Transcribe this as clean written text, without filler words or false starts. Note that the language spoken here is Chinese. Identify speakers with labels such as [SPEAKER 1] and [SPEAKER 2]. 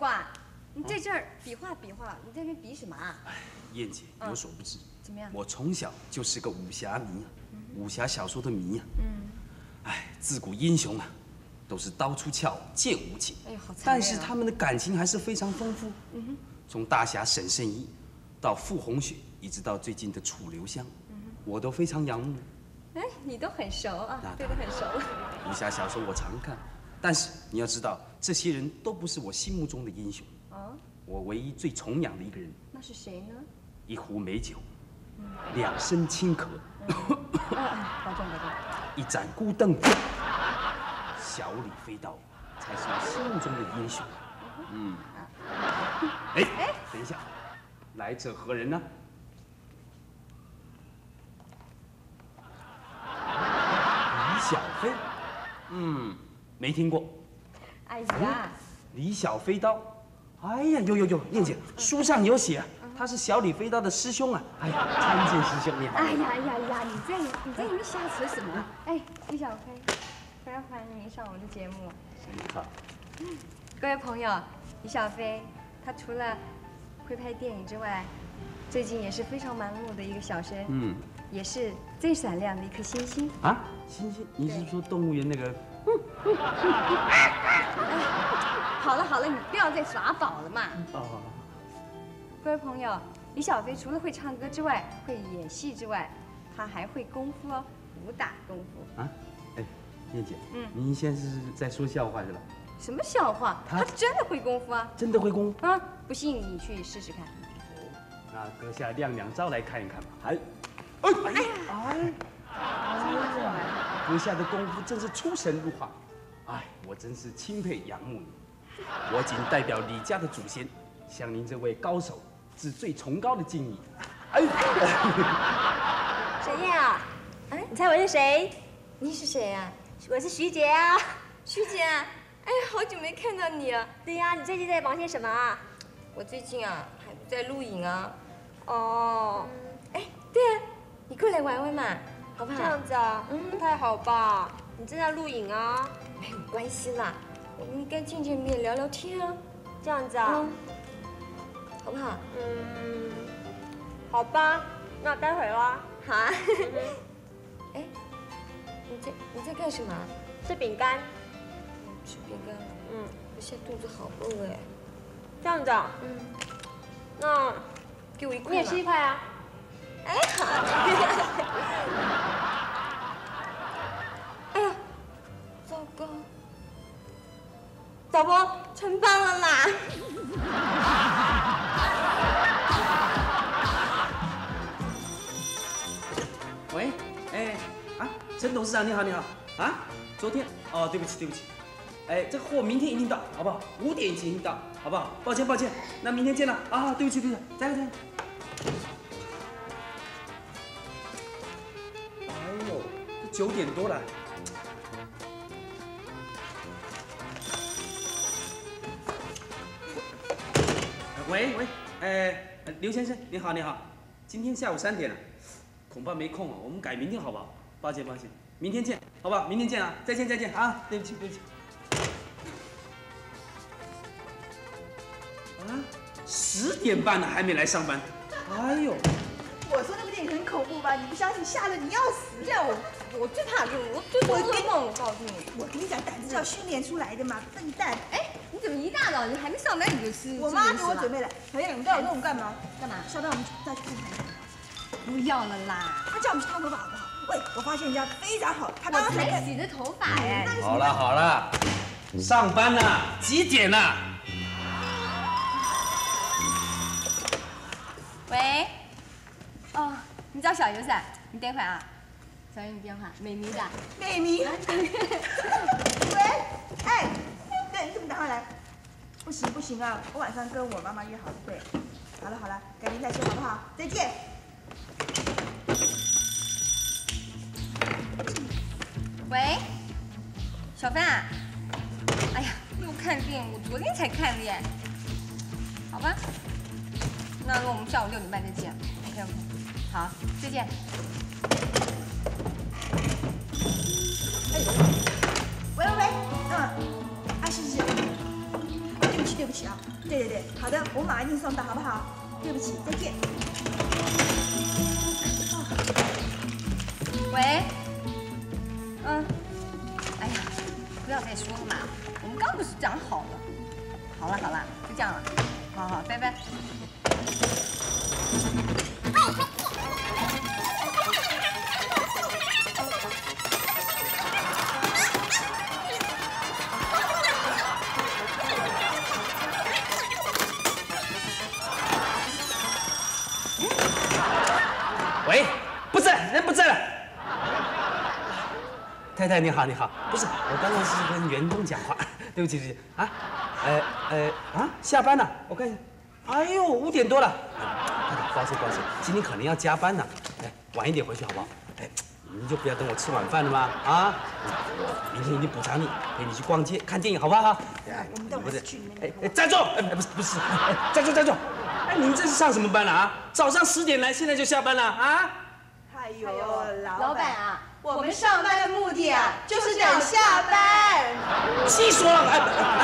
[SPEAKER 1] 瓜，你在这儿比划比划，你在这比什么啊？
[SPEAKER 2] 燕姐有所不知，
[SPEAKER 1] 怎么样？
[SPEAKER 2] 我从小就是个武侠迷啊，武侠小说的迷啊。哎，自古英雄啊，都是刀出鞘，剑无情。
[SPEAKER 1] 哎呀，好残忍啊！
[SPEAKER 2] 但是他们的感情还是非常丰富。从大侠沈圣依，到傅红雪，一直到最近的楚留香，我都非常仰慕。
[SPEAKER 1] 哎，你都很熟啊，对得很熟。
[SPEAKER 2] 武侠小说我常看，但是你要知道，这些人都不是我心目中的英雄。我唯一最崇仰的一个人，
[SPEAKER 1] 那是谁呢？
[SPEAKER 2] 一壶美酒，两升清咳，
[SPEAKER 1] 保重保重。
[SPEAKER 2] 一盏孤灯，小李飞刀，才是我心目中的英雄。哎，等一下，来者何人呢？李小飞，没听过。
[SPEAKER 1] 哎呀，
[SPEAKER 2] 李小飞刀，哎呀，有，燕姐，书上有写，他是小李飞刀的师兄啊。哎呀，参见师兄，你好。
[SPEAKER 1] 哎呀，你在里面瞎扯什么？哎，李小飞，非常欢迎您上我们的节目。
[SPEAKER 2] 好。
[SPEAKER 1] 各位朋友，李小飞，他除了会拍电影之外，最近也是非常忙碌的一个小生，也是最闪亮的一颗星星
[SPEAKER 2] 啊！星星，你是说动物园那个？
[SPEAKER 1] 好了，你不要再耍宝了嘛。
[SPEAKER 2] 哦。
[SPEAKER 1] 各位朋友，李小飞除了会唱歌之外，会演戏之外，他还会功夫哦，武打功夫。
[SPEAKER 2] 啊？哎，燕姐，您现在是在说笑话是吧？
[SPEAKER 1] 什么笑话？他真的会功夫啊！
[SPEAKER 2] 真的会功夫
[SPEAKER 1] 啊！不信你去试试看。
[SPEAKER 2] 那阁下亮两招来看一看吧。阁下的功夫真是出神入化，哎，我真是钦佩仰慕你。我仅代表李家的祖先，向您这位高手致最崇高的敬意。
[SPEAKER 3] 沈燕啊，你猜我是谁？
[SPEAKER 1] 你是谁呀？
[SPEAKER 3] 我是徐杰啊。
[SPEAKER 1] 徐姐，哎呀，好久没看到你了。
[SPEAKER 3] 对呀，你最近在忙些什么啊？
[SPEAKER 1] 我最近啊，还在录影啊。
[SPEAKER 3] 哦，
[SPEAKER 1] 哎，对啊，你过来玩玩嘛，好不好？
[SPEAKER 3] 这样子啊，不太好吧？你正在录影啊？
[SPEAKER 1] 没有关系啦，我们应该见见面聊聊天啊。
[SPEAKER 3] 这样子啊，
[SPEAKER 1] 好不好？
[SPEAKER 3] 好吧，那待会啦。
[SPEAKER 1] 好啊。哎，你在干什么？
[SPEAKER 3] 吃饼干。
[SPEAKER 1] 吃饼干。我现在肚子好饿哎。
[SPEAKER 3] 这样子啊。那
[SPEAKER 1] 给我一块。
[SPEAKER 3] 你也吃一块啊。
[SPEAKER 1] 哎，好。哎呀，糟糕！
[SPEAKER 3] 老婆成班了啦！
[SPEAKER 2] 喂，陈董事长你好啊，昨天对不起，哎，这个货明天一定到，好不好？5点以前一定到，好不好？抱歉，那明天见了啊，对不起，加油！哎呦，这9点多了。喂，刘先生，你好，今天下午3点了，恐怕没空啊，我们改明天好不好？抱歉，明天见，好不好？明天见啊，再见啊，对不起。10点半了还没来上班，哎呦！
[SPEAKER 4] 我说那部电影很恐怖吧？你不相信，吓得你要死！
[SPEAKER 1] 这样我最怕这种，我最做噩梦，我告诉你。
[SPEAKER 4] 我跟你讲，胆子是要训练出来的嘛，笨蛋！
[SPEAKER 1] 哎，你怎么一大早你还没上班你就吃？
[SPEAKER 4] 我妈给我准备了。小燕，你带我弄干嘛？
[SPEAKER 1] 干嘛？
[SPEAKER 4] 稍等，我们再去看看。
[SPEAKER 1] 不要了啦！
[SPEAKER 4] 他叫我们去烫头发好不好？喂，我发现人家非常好，他
[SPEAKER 1] 我才洗的头发哎。
[SPEAKER 2] 好了，上班了，几点了？
[SPEAKER 1] 喂，哦，你找小游噻？你等会啊，小游你电话，美咪的。
[SPEAKER 4] 美咪。喂，哎，对，你怎么打上来？不行啊，我晚上跟我妈妈约好了。对，好了，改天再说好不好？再见。
[SPEAKER 1] 喂，小芬啊，哎呀，又看电影，我昨天才看的耶。好吧，那我们下午6点半再见。OK， 好，再见。
[SPEAKER 4] 喂，是，对不起啊。对，好的，我马上给你送到，好不好？对不起，再见。
[SPEAKER 1] 喂，哎呀，不要再说了嘛，我们刚不是讲好了？好了，就这样了，好，拜拜。
[SPEAKER 2] 喂，不在，人不在了。太太你好，不是，我刚刚是跟员工讲话，对不起啊，下班了，我看一下，哎呦，5点多了，太太，抱歉，今天可能要加班呢，晚一点回去好不好？你就不要等我吃晚饭了吗？啊，我明天一定补偿你，陪你去逛街、看电影，好不好？
[SPEAKER 4] 我们待会儿去那边。
[SPEAKER 2] 站住！不是，站住！哎，你们这是上什么班了啊？早上10点来，现在就下班了啊？
[SPEAKER 4] 哎呦，
[SPEAKER 1] 老板啊，
[SPEAKER 4] 我们上班的目的啊，就是等下班。
[SPEAKER 2] 细说了，